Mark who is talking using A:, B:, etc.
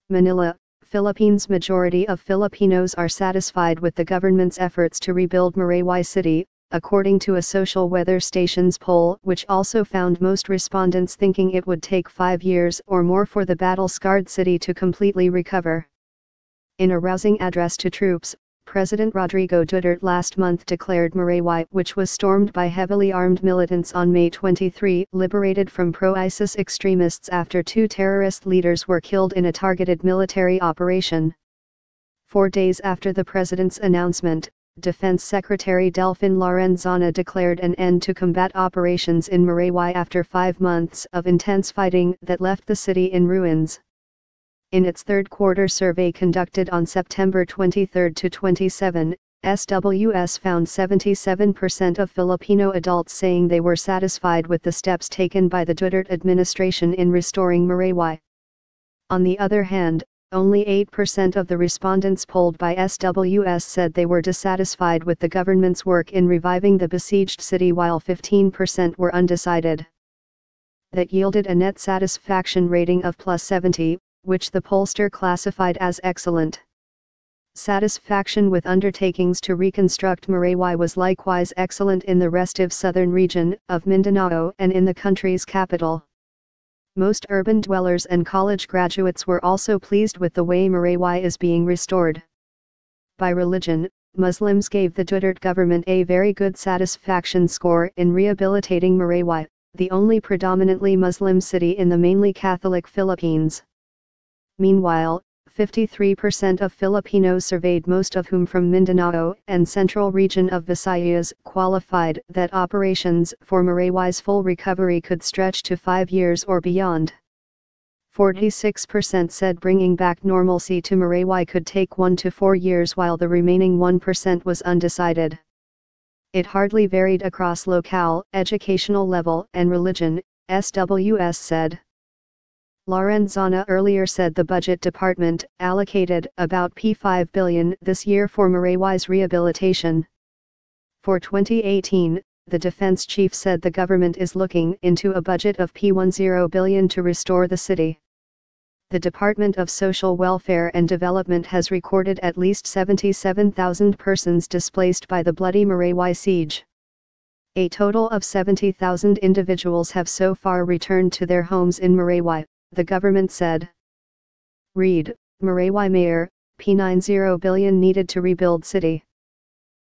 A: Manila, Philippines. Majority of Filipinos are satisfied with the government's efforts to rebuild Marayway City, according to a social weather station's poll, which also found most respondents thinking it would take 5 years or more for the battle-scarred city to completely recover. In a rousing address to troops, President Rodrigo Duterte last month declared Marayway, which was stormed by heavily armed militants on May 23, liberated from pro-ISIS extremists after 2 terrorist leaders were killed in a targeted military operation. 4 days after the president's announcement, Defense Secretary Delfin Lorenzana declared an end to combat operations in Marayway after 5 months of intense fighting that left the city in ruins. In its third-quarter survey conducted on September 23 to 27, SWS found 77% of Filipino adults saying they were satisfied with the steps taken by the Duterte administration in restoring Marayway. On the other hand, only 8% of the respondents polled by SWS said they were dissatisfied with the government's work in reviving the besieged city, while 15% were undecided. That yielded a net satisfaction rating of +70, which the pollster classified as excellent. Satisfaction with undertakings to reconstruct Marayway was likewise excellent in the restive southern region of Mindanao and in the country's capital. Most urban dwellers and college graduates were also pleased with the way Marayway is being restored. By religion, Muslims gave the Duterte government a very good satisfaction score in rehabilitating Marayway, the only predominantly Muslim city in the mainly Catholic Philippines. Meanwhile, 53% of Filipinos surveyed, most of whom from Mindanao and central region of Visayas, qualified that operations for Marayway's full recovery could stretch to 5 years or beyond. 46% said bringing back normalcy to Marayway could take 1 to 4 years, while the remaining 1% was undecided. It hardly varied across locale, educational level and religion, SWS said. Lorenzana earlier said the budget department allocated about P5 billion this year for Marayway's rehabilitation. For 2018, the defense chief said the government is looking into a budget of P10 billion to restore the city. The Department of Social Welfare and Development has recorded at least 77,000 persons displaced by the bloody Marayway siege. A total of 70,000 individuals have so far returned to their homes in Marayway, the government said. Read, Marayway Mayor, P90 billion needed to rebuild city.